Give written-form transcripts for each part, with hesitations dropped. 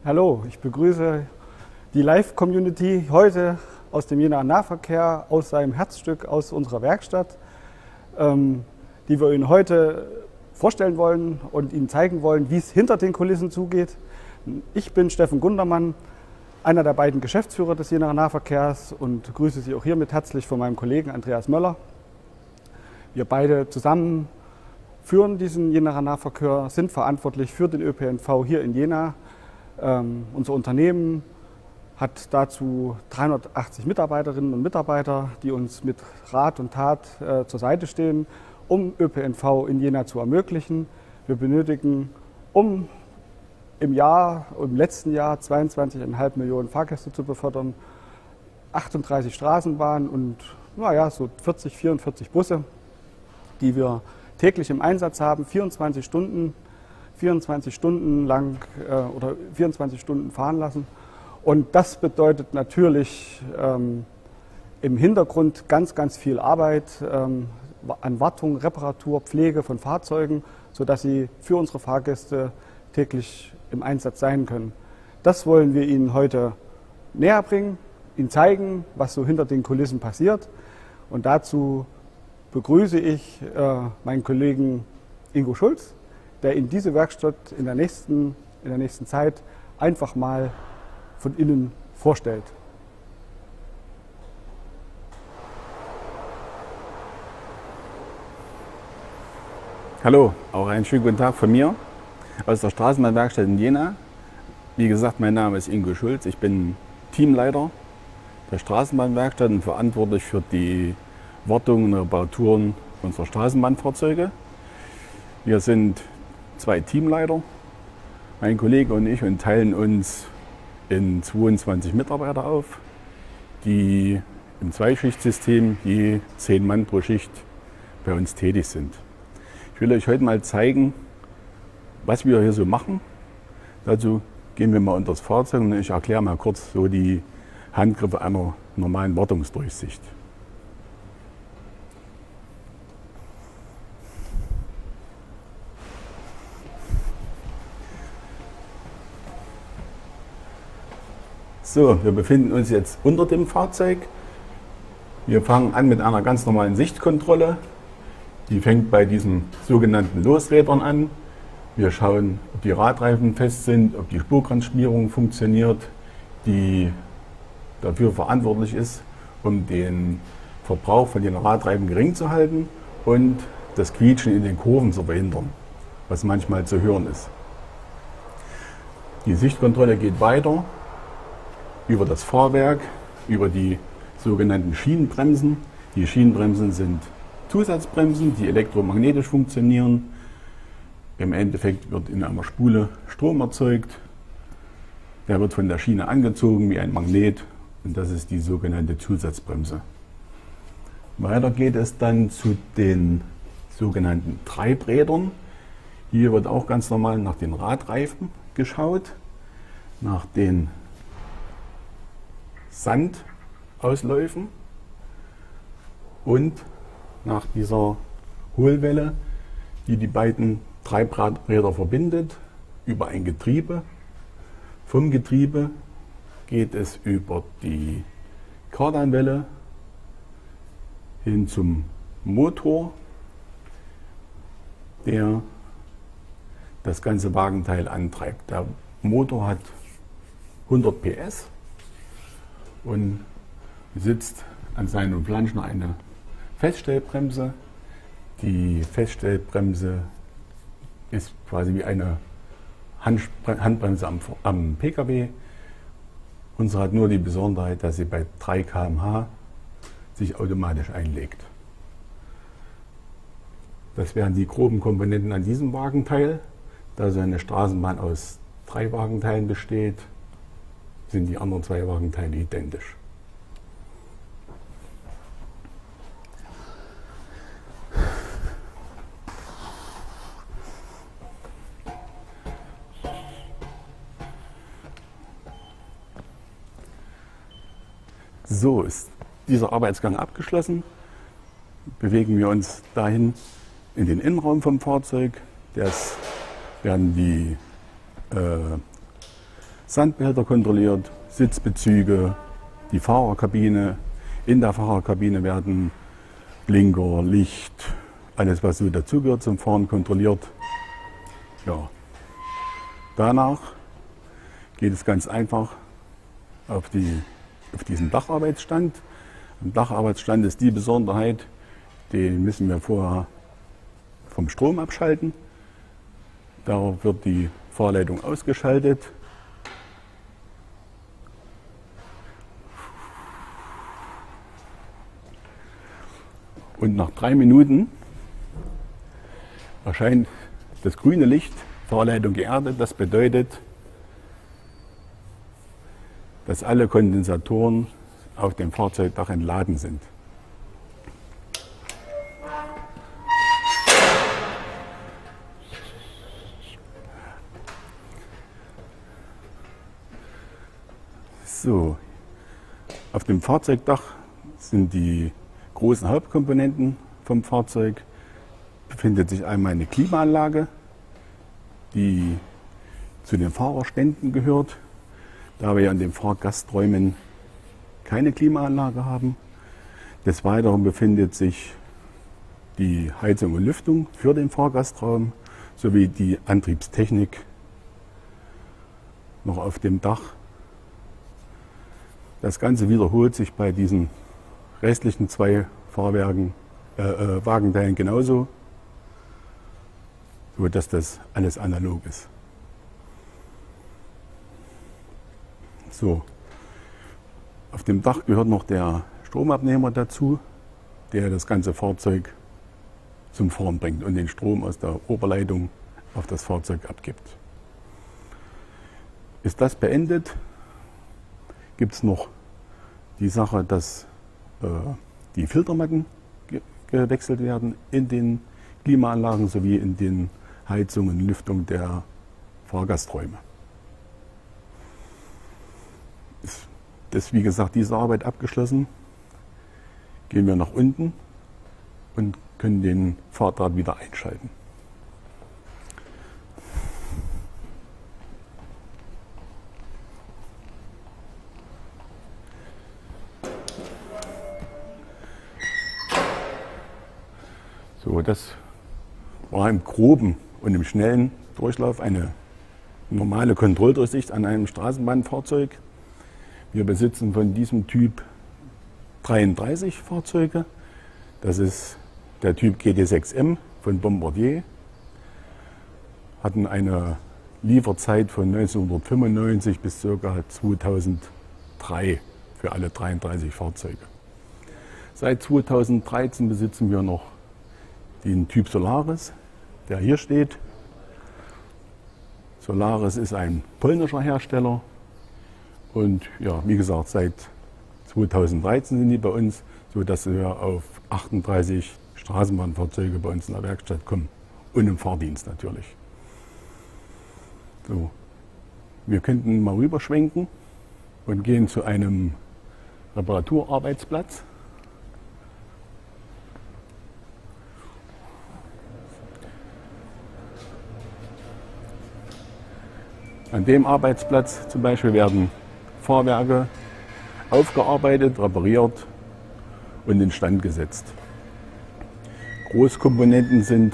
Hallo, ich begrüße die Live-Community heute aus dem Jenaer Nahverkehr, aus seinem Herzstück, aus unserer Werkstatt, die wir Ihnen heute vorstellen wollen und Ihnen zeigen wollen, wie es hinter den Kulissen zugeht. Ich bin Steffen Gundermann, einer der beiden Geschäftsführer des Jenaer Nahverkehrs und grüße Sie auch hiermit herzlich von meinem Kollegen Andreas Möller. Wir beide zusammen führen diesen Jenaer Nahverkehr, sind verantwortlich für den ÖPNV hier in Jena. Unser Unternehmen hat dazu 380 Mitarbeiterinnen und Mitarbeiter, die uns mit Rat und Tat zur Seite stehen, um ÖPNV in Jena zu ermöglichen. Wir benötigen, um im letzten Jahr 22,5 Millionen Fahrgäste zu befördern, 38 Straßenbahnen und so 44 Busse, die wir täglich im Einsatz haben, 24 Stunden lang oder 24 Stunden fahren lassen. Und das bedeutet natürlich im Hintergrund ganz viel Arbeit an Wartung, Reparatur, Pflege von Fahrzeugen, sodass sie für unsere Fahrgäste täglich im Einsatz sein können. Das wollen wir Ihnen heute näher bringen, Ihnen zeigen, was so hinter den Kulissen passiert. Und dazu begrüße ich meinen Kollegen Ingo Schulz, der Ihnen diese Werkstatt in der nächsten Zeit einfach mal von innen vorstellt. Hallo, auch einen schönen guten Tag von mir aus der Straßenbahnwerkstatt in Jena. Wie gesagt, mein Name ist Ingo Schulz, ich bin Teamleiter der Straßenbahnwerkstatt und verantwortlich für die Wartung und Reparaturen unserer Straßenbahnfahrzeuge. Wir sind 2 Teamleiter, mein Kollege und ich, und teilen uns in 22 Mitarbeiter auf, die im Zweischichtsystem je 10 Mann pro Schicht bei uns tätig sind. Ich will euch heute mal zeigen, was wir hier so machen. Dazu gehen wir mal unter das Fahrzeug und ich erkläre mal kurz so die Handgriffe einer normalen Wartungsdurchsicht. So, wir befinden uns jetzt unter dem Fahrzeug. Wir fangen an mit einer ganz normalen Sichtkontrolle. Die fängt bei diesen sogenannten Losrädern an. Wir schauen, ob die Radreifen fest sind, ob die Spurkranzschmierung funktioniert, die dafür verantwortlich ist, um den Verbrauch von den Radreifen gering zu halten und das Quietschen in den Kurven zu verhindern, was manchmal zu hören ist. Die Sichtkontrolle geht weiter über das Fahrwerk, über die sogenannten Schienenbremsen. Die Schienenbremsen sind Zusatzbremsen, die elektromagnetisch funktionieren. Im Endeffekt wird in einer Spule Strom erzeugt. Der wird von der Schiene angezogen wie ein Magnet und das ist die sogenannte Zusatzbremse. Weiter geht es dann zu den sogenannten Treibrädern. Hier wird auch ganz normal nach den Radreifen geschaut, nach den Sandausläufen und nach dieser Hohlwelle, die die beiden Treibradräder verbindet, über ein Getriebe. Vom Getriebe geht es über die Kardanwelle hin zum Motor, der das ganze Wagenteil antreibt. Der Motor hat 100 PS und besitzt an seinem Flanschen eine Feststellbremse. Die Feststellbremse ist quasi wie eine Handbremse am Pkw. Unsere hat nur die Besonderheit, dass sie bei 3 km/h sich automatisch einlegt. Das wären die groben Komponenten an diesem Wagenteil. Da so eine Straßenbahn aus 3 Wagenteilen besteht, sind die anderen 2 Wagenteile identisch. So ist dieser Arbeitsgang abgeschlossen. Bewegen wir uns dahin in den Innenraum vom Fahrzeug. Das werden die Sandbehälter kontrolliert, Sitzbezüge, die Fahrerkabine. In der Fahrerkabine werden Blinker, Licht, alles was so dazugehört zum Fahren kontrolliert. Ja. Danach geht es ganz einfach auf diesen Dacharbeitsstand. Am Dacharbeitsstand ist die Besonderheit, den müssen wir vorher vom Strom abschalten. Da wird die Fahrleitung ausgeschaltet. Und nach 3 Minuten erscheint das grüne Licht, Fahrleitung geerdet. Das bedeutet, dass alle Kondensatoren auf dem Fahrzeugdach entladen sind. So, auf dem Fahrzeugdach sind die großen Hauptkomponenten vom Fahrzeug. Befindet sich einmal eine Klimaanlage, die zu den Fahrerständen gehört. Da wir in den Fahrgasträumen keine Klimaanlage haben. Des Weiteren befindet sich die Heizung und Lüftung für den Fahrgastraum sowie die Antriebstechnik noch auf dem Dach. Das Ganze wiederholt sich bei diesen restlichen 2 Wagenteilen genauso, sodass das alles analog ist. So, auf dem Dach gehört noch der Stromabnehmer dazu, der das ganze Fahrzeug zum Fahren bringt und den Strom aus der Oberleitung auf das Fahrzeug abgibt. Ist das beendet, gibt es noch die Sache, dass die Filtermatten gewechselt werden in den Klimaanlagen sowie in den Heizungen und Lüftungen der Fahrgasträume. Ist wie gesagt diese Arbeit abgeschlossen, gehen wir nach unten und können den Fahrdraht wieder einschalten. So, das war im groben und im schnellen Durchlauf eine normale Kontrolldurchsicht an einem Straßenbahnfahrzeug. Wir besitzen von diesem Typ 33 Fahrzeuge. Das ist der Typ GT6M von Bombardier. Hatten eine Lieferzeit von 1995 bis ca. 2003 für alle 33 Fahrzeuge. Seit 2013 besitzen wir noch den Typ Solaris, der hier steht. Solaris ist ein polnischer Hersteller und ja, wie gesagt, seit 2013 sind die bei uns, sodass wir auf 38 Straßenbahnfahrzeuge bei uns in der Werkstatt kommen und im Fahrdienst natürlich. So, wir könnten mal rüberschwenken und gehen zu einem Reparaturarbeitsplatz. An dem Arbeitsplatz zum Beispiel werden Fahrwerke aufgearbeitet, repariert und instand gesetzt. Großkomponenten sind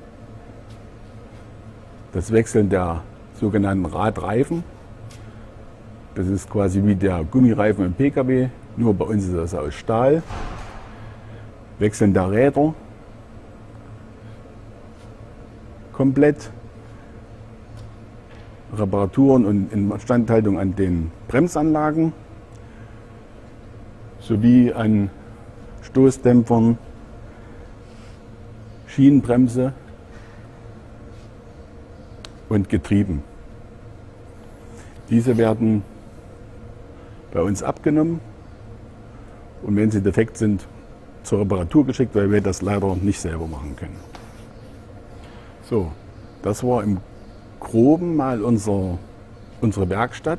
das Wechseln der sogenannten Radreifen. Das ist quasi wie der Gummireifen im Pkw, nur bei uns ist das aus Stahl. Wechseln der Räder komplett. Reparaturen und Instandhaltung an den Bremsanlagen sowie an Stoßdämpfern, Schienenbremse und Getrieben. Diese werden bei uns abgenommen und wenn sie defekt sind, zur Reparatur geschickt, weil wir das leider nicht selber machen können. So, das war im Groben mal unsere Werkstatt.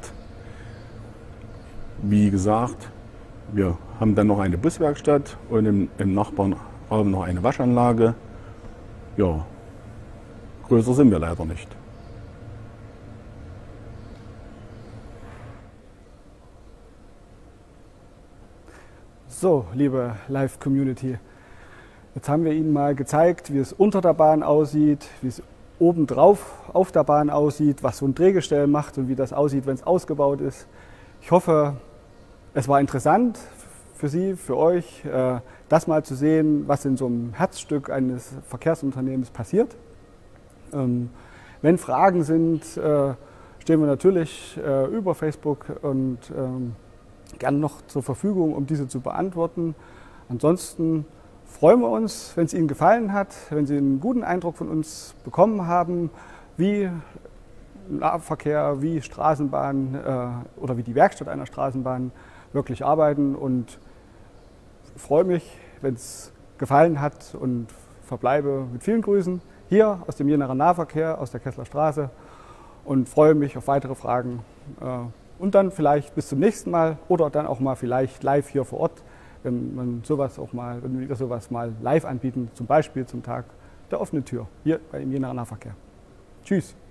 Wie gesagt, wir haben dann noch eine Buswerkstatt und im Nachbarraum noch eine Waschanlage. Ja, größer sind wir leider nicht. So, liebe Live-Community, jetzt haben wir Ihnen mal gezeigt, wie es unter der Bahn aussieht, wie es obendrauf auf der Bahn aussieht, was so ein Drehgestell macht und wie das aussieht, wenn es ausgebaut ist. Ich hoffe, es war interessant für Sie, für euch, das mal zu sehen, was in so einem Herzstück eines Verkehrsunternehmens passiert. Wenn Fragen sind, stehen wir natürlich über Facebook und gern noch zur Verfügung, um diese zu beantworten. Ansonsten freuen wir uns, wenn es Ihnen gefallen hat, wenn Sie einen guten Eindruck von uns bekommen haben, wie Nahverkehr, wie Straßenbahn oder wie die Werkstatt einer Straßenbahn wirklich arbeiten, und freue mich, wenn es gefallen hat, und verbleibe mit vielen Grüßen hier aus dem Jenaer Nahverkehr, aus der Kesseler Straße, und freue mich auf weitere Fragen. Und dann vielleicht bis zum nächsten Mal oder dann auch mal vielleicht live hier vor Ort, wenn wir sowas mal live anbieten, zum Beispiel zum Tag der offenen Tür hier beim Jenaer Nahverkehr. Tschüss.